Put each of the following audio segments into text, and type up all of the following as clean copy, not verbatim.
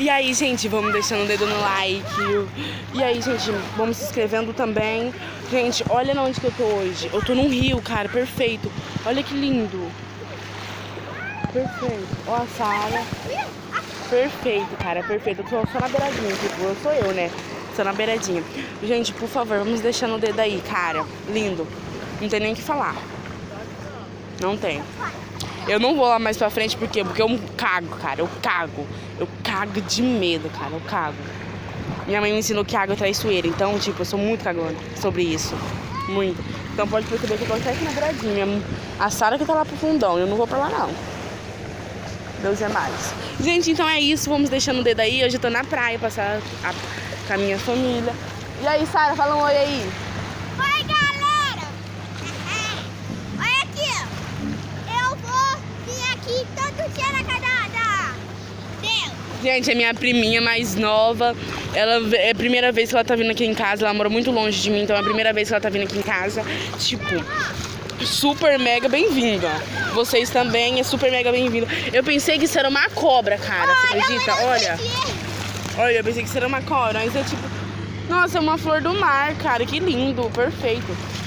E aí, gente, vamos deixando o dedo no like. E aí, gente, vamos se inscrevendo também. Gente, olha onde que eu tô hoje. Eu tô num rio, cara, perfeito. Olha que lindo. Perfeito. Ó a Sara. Perfeito, cara, perfeito. Eu tô só na beiradinha, tipo, eu sou eu, né? Só na beiradinha. Gente, por favor, vamos deixando o dedo aí, cara. Lindo. Não tem nem o que falar. Não tem. Eu não vou lá mais pra frente, por quê? Porque eu cago, cara. Eu cago. Eu cago de medo, cara. Eu cago. Minha mãe me ensinou que água é traiçoeira. Então, tipo, eu sou muito cagona sobre isso. Muito. Então pode perceber que eu tô até aqui na beiradinha. A Sara que tá lá pro fundão. Eu não vou pra lá, não. Deus é mais. Gente, então é isso. Vamos deixando o dedo aí. Hoje eu tô na praia, passar com a minha família. E aí, Sara, fala um oi aí. Oi, galera. Olha aqui. Eu vou vir aqui todo dia na casa da Deus. Gente, é minha priminha mais nova. Ela é a primeira vez que ela tá vindo aqui em casa. Ela mora muito longe de mim, então é a primeira vez que ela tá vindo aqui em casa. Tipo, super mega bem-vinda. Vocês também é super mega bem-vindo. Eu pensei que isso era uma cobra, cara. Você acredita? Olha. Olha, eu pensei que isso era uma cobra. Mas é tipo... Nossa, é uma flor do mar, cara. Que lindo. Perfeito.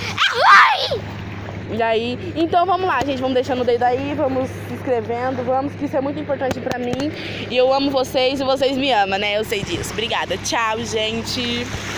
E aí, então vamos lá, gente, vamos deixando o dedo aí, vamos se inscrevendo, vamos, que isso é muito importante pra mim. E eu amo vocês e vocês me amam, né? Eu sei disso. Obrigada. Tchau, gente.